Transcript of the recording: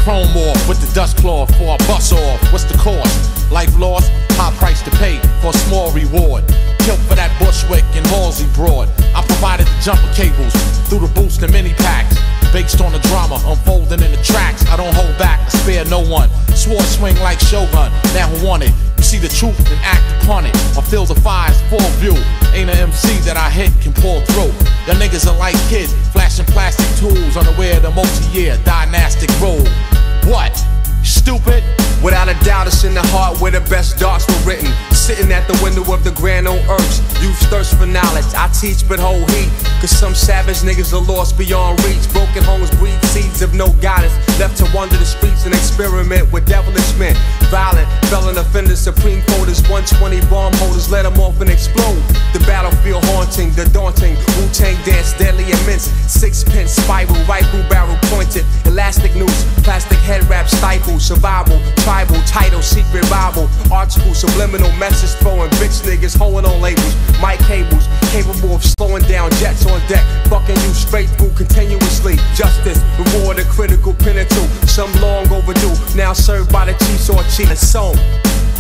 chrome off with the dust cloth before I bust off. What's the cost? Life lost, high price to pay for a small reward. Killed for that Bushwick and Halsey broad. I provided the jumper cables through the boost and mini packs. Based on the drama unfolding in the tracks, I don't hold back, I spare no one. Sword swing like Shogun, now who want it? You see the truth and act upon it. I feel the fire's full view. Ain't an MC that I hit can pull through. Y'all niggas are like kids, flashing plastic tools, unaware of the multi-year dynastic rule. What? Stupid? Without a doubt, it's in the heart where the best darts were written. Sitting at the window of the grand old earths. Youth's thirst for knowledge, I teach but hold heat. Cause some savage niggas are lost beyond reach. Broken homes breed seeds of no guidance. Left to wander the streets and experiment with devilish men. Violent, felon offenders, supreme quotas, 120 bomb holders, let them off and explode. The battlefield haunting, the daunting Wu-Tang dance, deadly immense. Sixpence spiral, rifle barrel pointed. Elastic noose, plastic head wrap stifle. Survival, tribal, title, secret Bible. Article, subliminal message throwing bitch niggas holding on labels. Mic cables, capable of slowing down jets on deck. Fucking you straight through continuously. Justice, reward a critical pinnacle. Some long overdue, now served by the chiefs or chief. Song.